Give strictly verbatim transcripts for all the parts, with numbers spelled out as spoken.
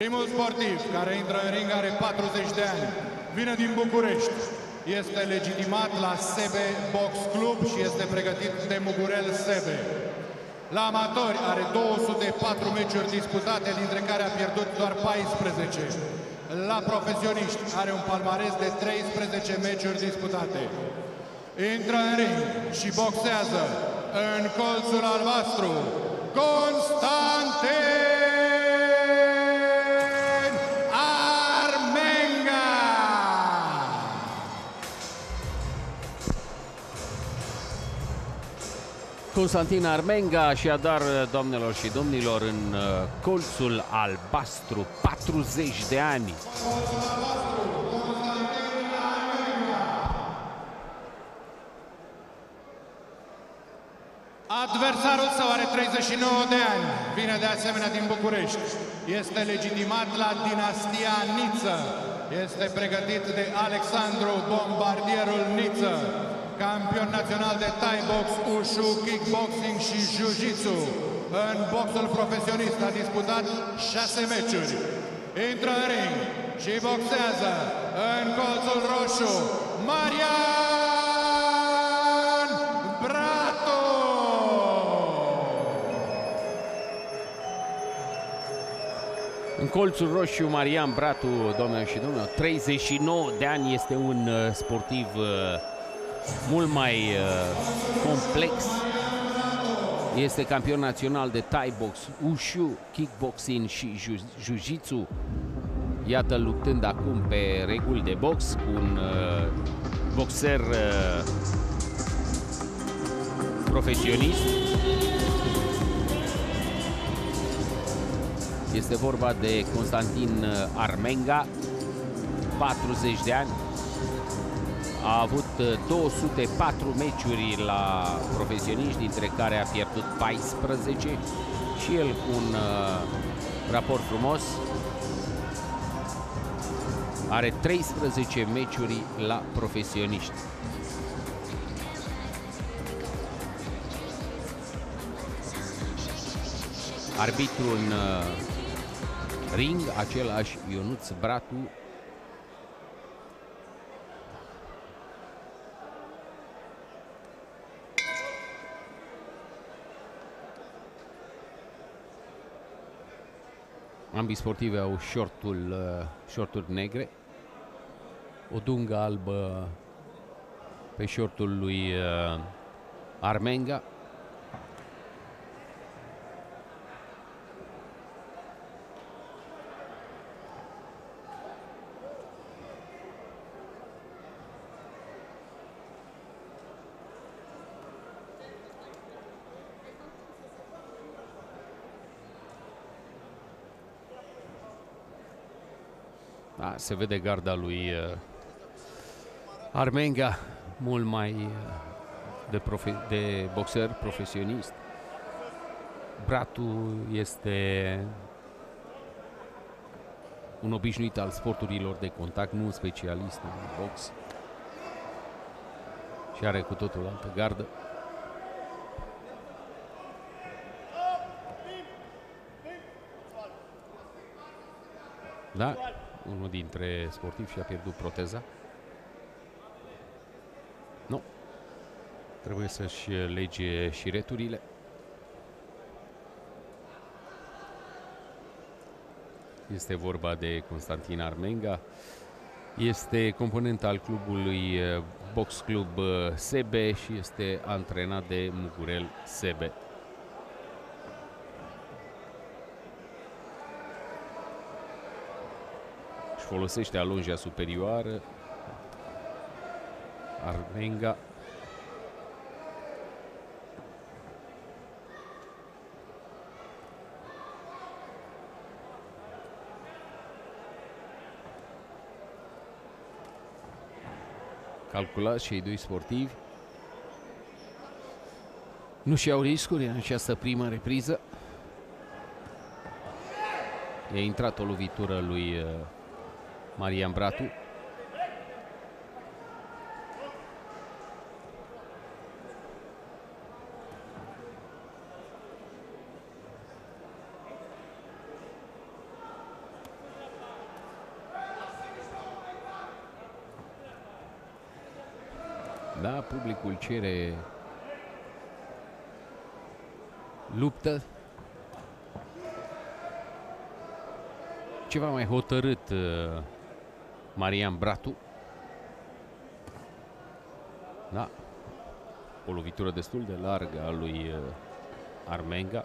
Primul sportiv care intră în ring are patruzeci de ani, vine din București, este legitimat la Sebe Box Club și este pregătit de Mugurel Sebe. La amatori are două sute patru meciuri disputate, dintre care a pierdut doar paisprezece. La profesioniști are un palmares de treisprezece meciuri disputate. Intră în ring și boxează în colțul albastru Constantin Armenga! Constantin Armenga, așadar, doamnelor și domnilor, în colțul albastru, patruzeci de ani. Adversarul său are treizeci și nouă de ani, vine de asemenea din București, este legitimat la dinastia Niță, este pregătit de Alexandru Bombardierul Niță, campion național de Thai Box, Wushu, Kickboxing și Jiu-Jitsu. În boxul profesionist a disputat șase meciuri. Intră în ring și boxează în colțul roșu Marian Bratu! În colțul roșu, Marian Bratu, doamnelor și domnilor, treizeci și nouă de ani, este un uh, sportiv uh, mult mai uh, complex. Este campion național de Thai Box, Wushu, Kickboxing și Jiu-Jitsu. Iată, luptând acum pe reguli de box cu un uh, boxer uh, profesionist. Este vorba de Constantin Armenga, patruzeci de ani. A avut două sute patru meciuri la profesioniști, dintre care a pierdut paisprezece, și el cu un uh, raport frumos. Are treisprezece meciuri la profesioniști. Arbitru în uh, ring, același Ionuț Bratu. Ambii sportivi au shortul, uh, shorturi negre, o dungă albă pe shortul lui uh, Armenga. Da, se vede garda lui uh, Armenga, mult mai uh, de, profe de boxer profesionist. Bratu este un obișnuit al sporturilor de contact, nu un specialist în box. Și are cu totul altă gardă. Da, unul dintre sportivi și-a pierdut proteza. Nu. Trebuie să-și lege șireturile. Este vorba de Constantin Armenga. Este component al clubului Box Club Sebe și este antrenat de Mugurel Sebe. Folosește alonja superioară Armenga. Calculați cei doi sportivi. Nu și-au riscuri în această primă repriză. E intrat o lovitură lui uh, Marian Bratu. Da, publicul cere luptă. Ceva mai hotărât uh, Marian Bratu. Da. O lovitură destul de largă a lui uh, Armenga.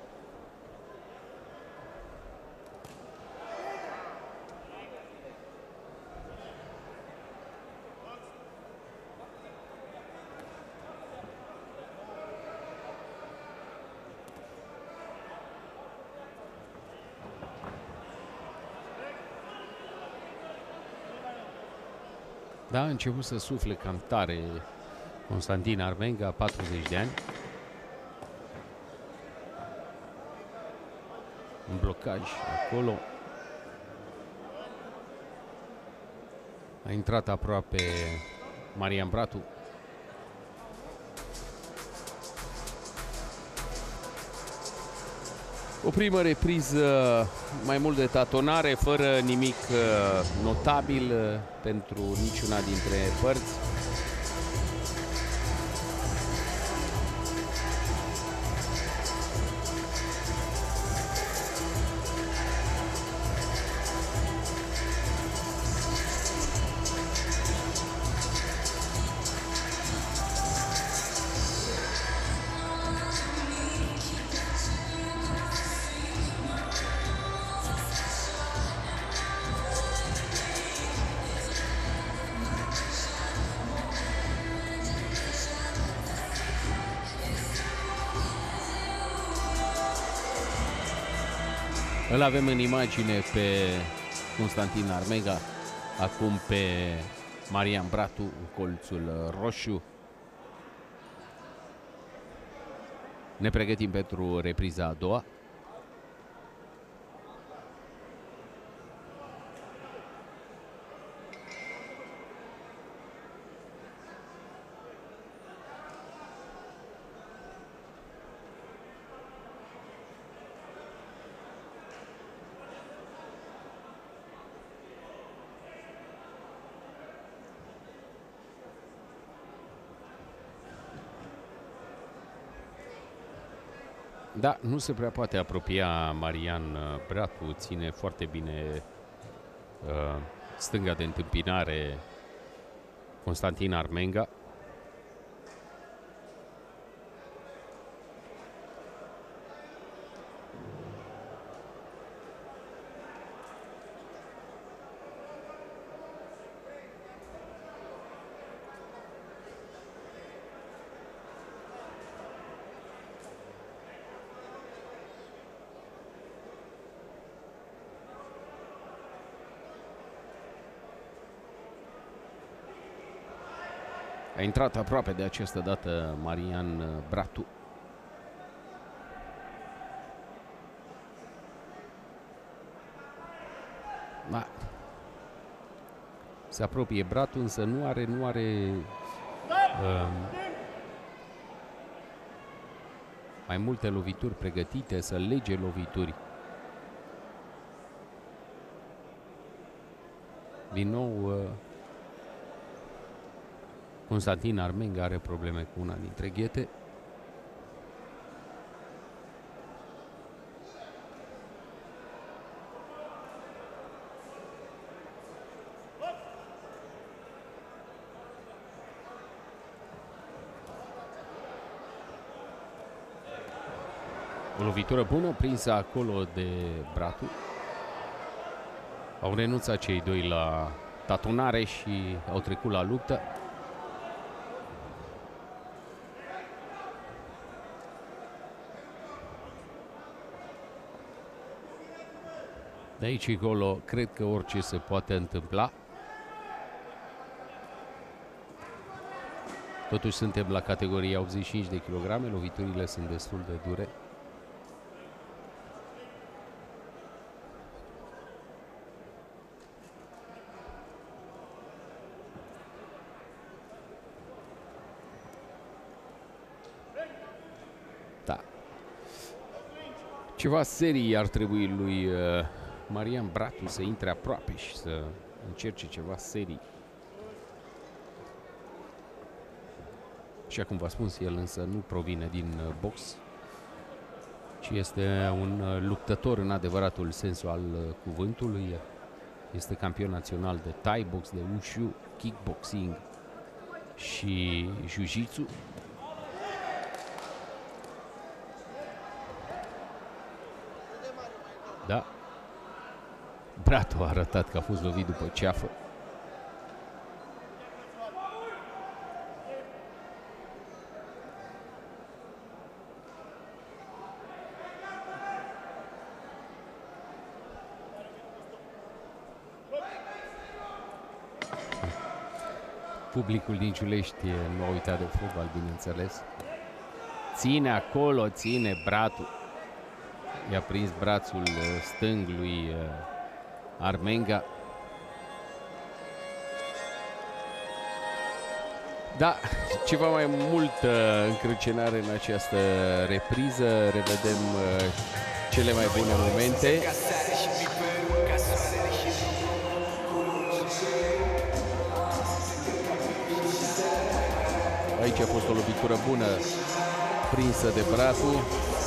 Da, a început să sufle cam tare Constantin Armenga, patruzeci de ani. Un blocaj acolo. A intrat aproape Marian Bratu. O primă repriză mai mult de tatonare, fără nimic notabil pentru niciuna dintre părți. Îl avem în imagine pe Constantin Armenga, acum pe Marian Bratu în colțul roșu. Ne pregătim pentru repriza a doua. Da, nu se prea poate apropia Marian Bratu, ține foarte bine uh, stânga de întâmpinare Constantin Armenga. A intrat aproape de această dată Marian Bratu. Da. Se apropie Bratu, însă nu are, nu are uh, mai multe lovituri pregătite să lege lovituri. Din nou uh, Constantin Armenga are probleme cu una dintre ghete. O lovitură bună prinsă acolo de Bratu. Au renunțat cei doi la tatonare și au trecut la luptă. De aici încolo, cred că orice se poate întâmpla. Totuși suntem la categoria optzeci și cinci de kilograme, loviturile sunt destul de dure. Da. Ceva serii ar trebui lui uh, Marian Bratu să intre aproape și să încerce ceva serii. Așa cum v-a spus, el însă nu provine din box, ci este un luptător în adevăratul sensul al cuvântului. Este campion național de Thai box, de Wushu, kickboxing și Jiu-Jitsu. Da. Bratu a arătat că a fost lovit după ceafă. Publicul din Giulești nu a uitat de fotbal, bineînțeles. Ține acolo, ține Bratu. I-a prins brațul stâng lui Armenga. Da, ceva mai multă încrâncenare în această repriză. Revedem cele mai bune momente. Aici a fost o lovitură bună prinsă de Bratu.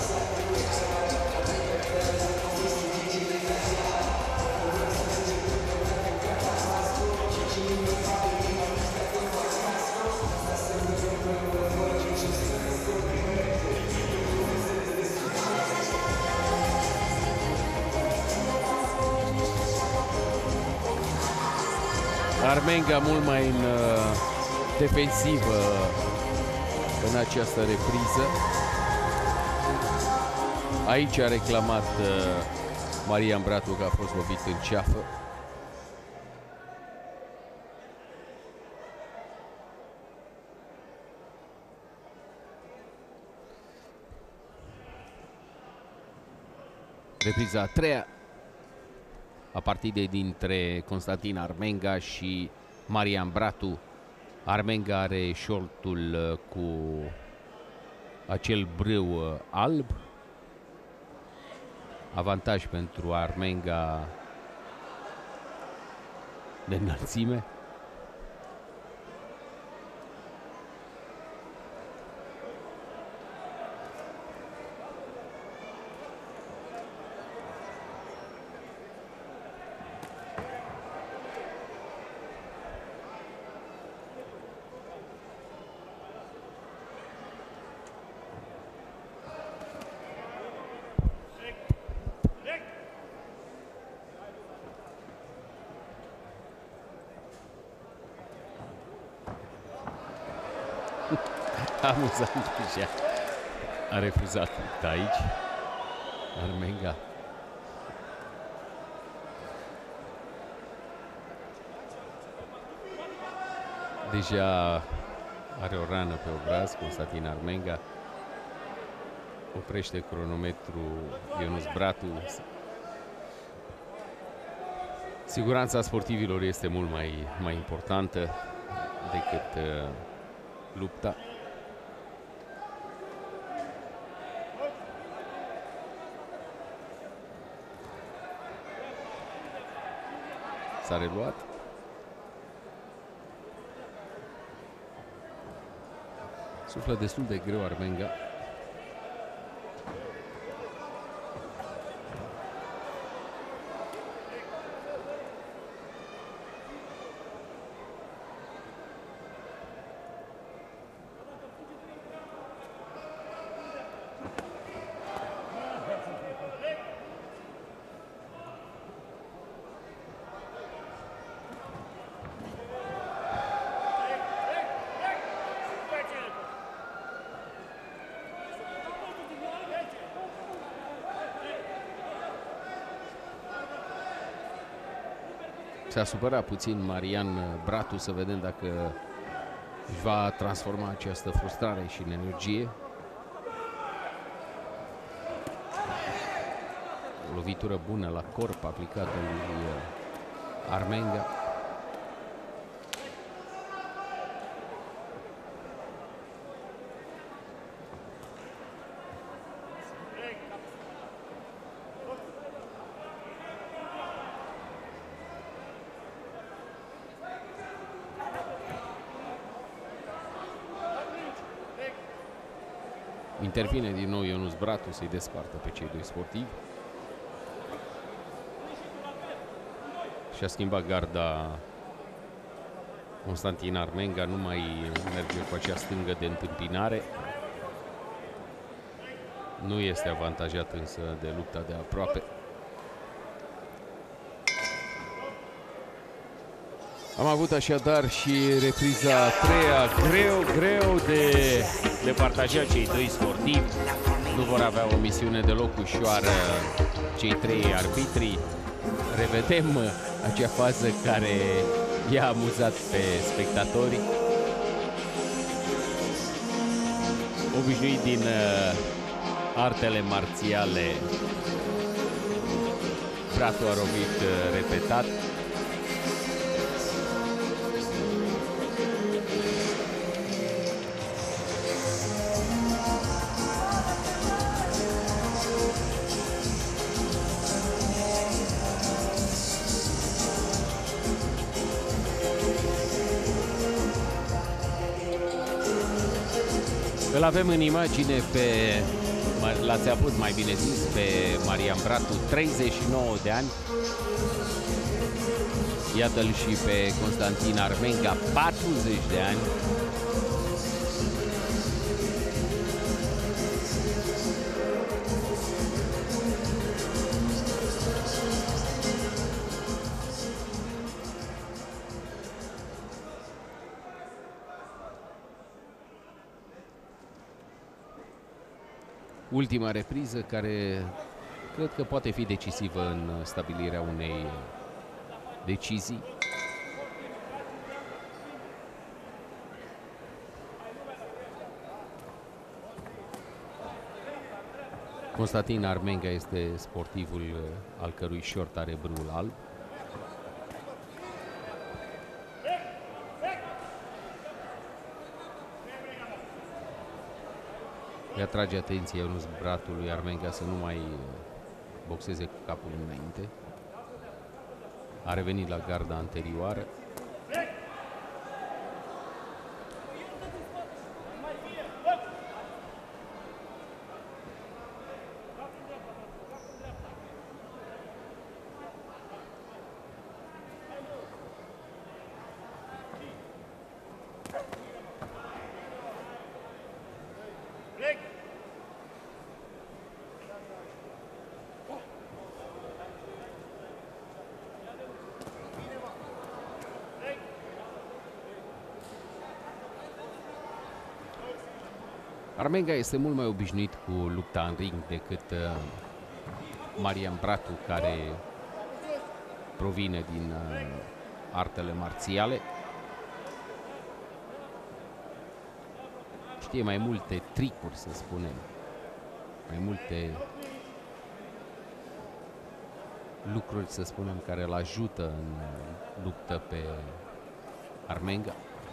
Armenga mult mai în uh, defensivă în această repriză. Aici a reclamat uh, Marian Bratu că a fost lovit în ceafă. Repriza a treia a partidei dintre Constantin Armenga și Marian Bratu. Armenga are șortul cu acel brâu alb. Avantaj pentru Armenga de înălțime. Amuzant deja. A refuzat aici Armenga. Deja are o rană pe obraz Constantin Armenga. Oprește cronometru Ionuț Bratu. Siguranța sportivilor este mult mai, mai importantă decât uh, lupta. S-a reluat. Suflă destul de greu Armenga. S-a supărat puțin Marian Bratu, să vedem dacă își va transforma această frustrare și în energie. O lovitură bună la corp aplicată lui Armenga. Intervine din nou Ionuț Bratu să-i despartă pe cei doi sportivi. Și-a schimbat garda Constantin Armenga, nu mai merge cu acea stângă de întâmpinare. Nu este avantajat însă de lupta de aproape. Am avut așadar și repriza a treia, greu, greu de, de partajat cei doi sportivi. Nu vor avea o misiune deloc ușoară cei trei arbitri. Revedem acea fază care i-a amuzat pe spectatori. Obișnuit din uh, artele marțiale, Bratu a lovit uh, repetat. Îl avem în imagine pe, l-ați avut mai bine zis, pe Marian Bratu, treizeci și nouă de ani. Iată-l și pe Constantin Armenga, patruzeci de ani. Ultima repriză care cred că poate fi decisivă în stabilirea unei decizii. Constantin Armenga este sportivul al cărui șort are brâul alb. îi atrage atenția Ionuț Bratu lui Armenga să nu mai boxeze cu capul înainte. A revenit la garda anterioară. Armenga este mult mai obișnuit cu lupta în ring decât uh, Marian Bratu, care provine din uh, artele marțiale. Știe mai multe tricuri, să spunem, mai multe lucruri, să spunem, care îl ajută în luptă pe Armenga.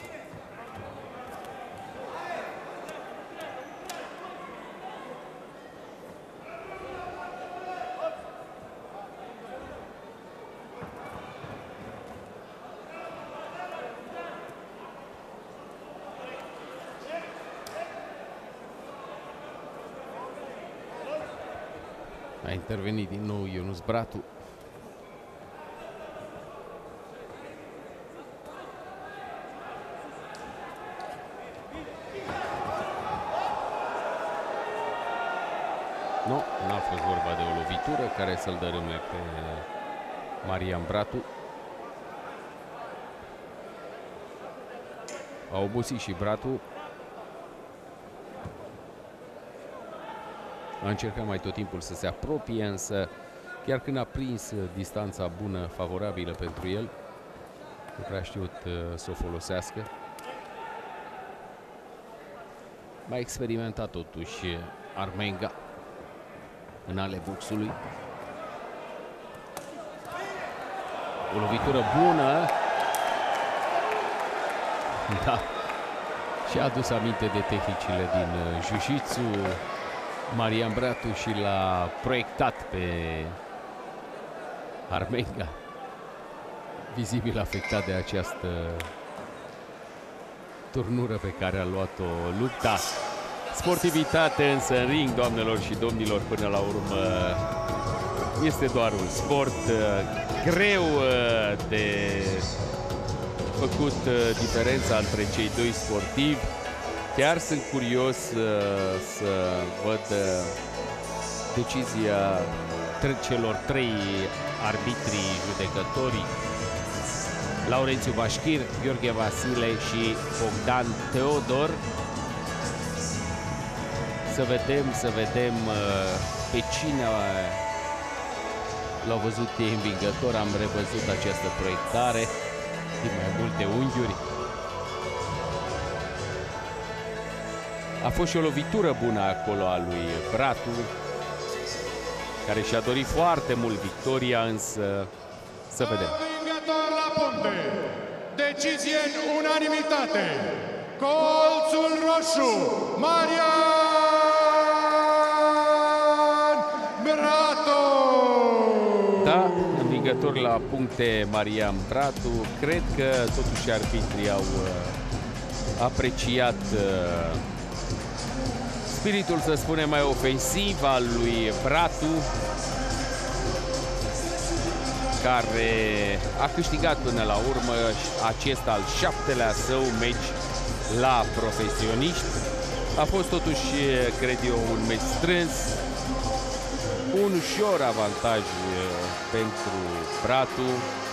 A intervenit din nou Ionuț Bratu. Nu, n-a fost vorba de o lovitură care să-l dărâme pe Marian Bratu. A obosit și Bratu. A încercat mai tot timpul să se apropie, însă chiar când a prins distanța bună, favorabilă pentru el, nu prea a știut uh, să o folosească. Mai experimentat totuși Armenga în ale boxului. O lovitură bună. Da. Și-a adus aminte de tehnicile din uh, jiu-jitsu Marian Bratu și l-a proiectat pe Armenga, vizibil afectat de această turnură pe care a luat-o lupta. Sportivitate însă în ring, doamnelor și domnilor, până la urmă este doar un sport greu de făcut diferența între cei doi sportivi. Chiar sunt curios să văd decizia celor trei arbitri judecători, Laurențiu Bașchir, Gheorghe Vasile și Bogdan Teodor. Să vedem, să vedem pe cine l-au văzut ei învingător. Am revăzut această proiectare din mai multe unghiuri. A fost și o lovitură bună acolo a lui Bratu, care și-a dorit foarte mult victoria, însă să vedem. Învingător la puncte, decizie în unanimitate, colțul roșu, Marian Bratu! Da, învingător la puncte Marian Bratu. Cred că totuși arbitrii au apreciat spiritul, să spunem, mai ofensiv al lui Bratu, care a câștigat până la urmă acest al șaptelea său meci la profesioniști. A fost totuși, cred eu, un meci strâns, un ușor avantaj pentru Bratu.